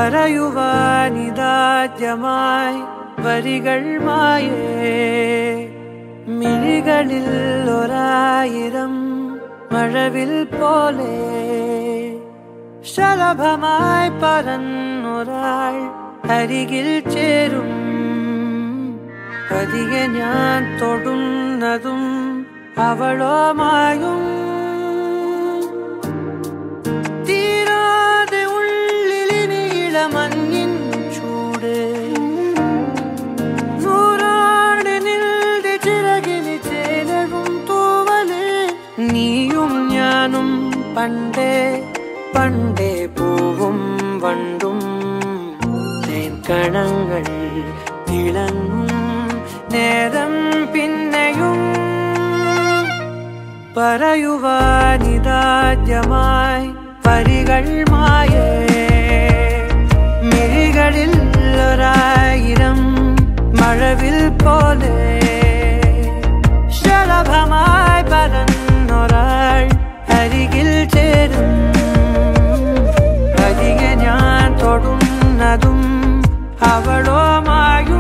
പറയുവാനിതാദ്യമായി വരികൾ മായേ മിഴികളിൽ ഒരായിരം മഴവിൽ പോലെ ശലഭമായി പറന്നൊരാൾ അരികിൽ ചേരും പതിയെ ഞാൻ തൊടുന്നതും അവളോ മായും തീരാതെ ഉള്ളിലിനിയില മഞ്ഞിൻ ചൂട് നൂറാണ്ട് നിൽടെ ചിറകിന് ചേലവും തൂവല് നീയും ഞാനും പണ്ടേ പണ്ടേ പൂവും വണ്ടും തേൻകണങ്ങൾ തിളങ്ങും നേരം പിന്നെയും പറയുവാനിതാദ്യമായി വരികൾ മായേ മിഴികളിൽ ഒരായിരം മഴവിൽ പോലെ ശലഭമായി പറന്നൊരാൾ അരികിൽ ചേരും പതിയെ ഞാൻ തൊടുന്നതും അവളോ മായും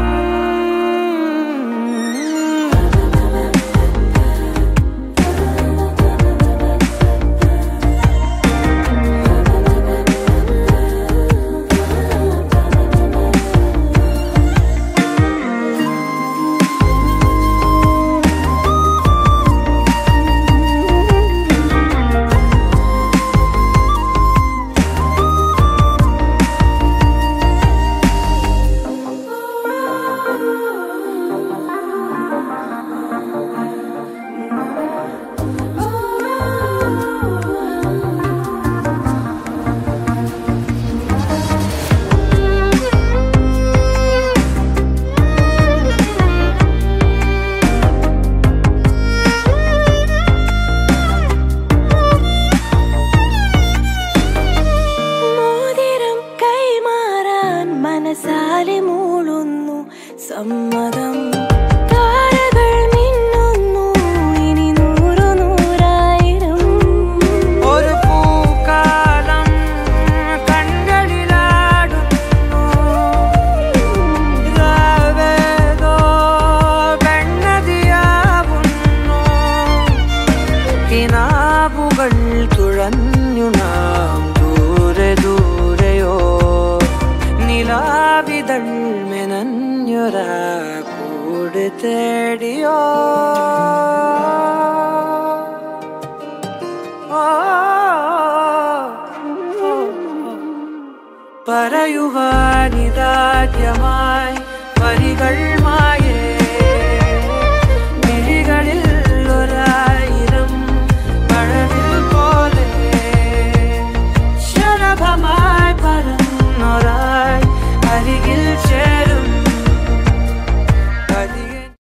സമ്മതം താരകൾ മിന്നുന്നു ഇനി നൂറു നൂറായിരം ഒരു പൂക്കാലം കൺകളിലാടുന്നു രാവേതോ പെണ്ണതിയാവുന്നു കിനാവുകൾ തുഴഞ്ഞു നാം ദൂരെ ദൂരെയോ നിലാവിതൾ മെനഞ്ഞൊരാ കൂട് തേടിയോ പറയുവാനിതാദ്യമായി വരികൾ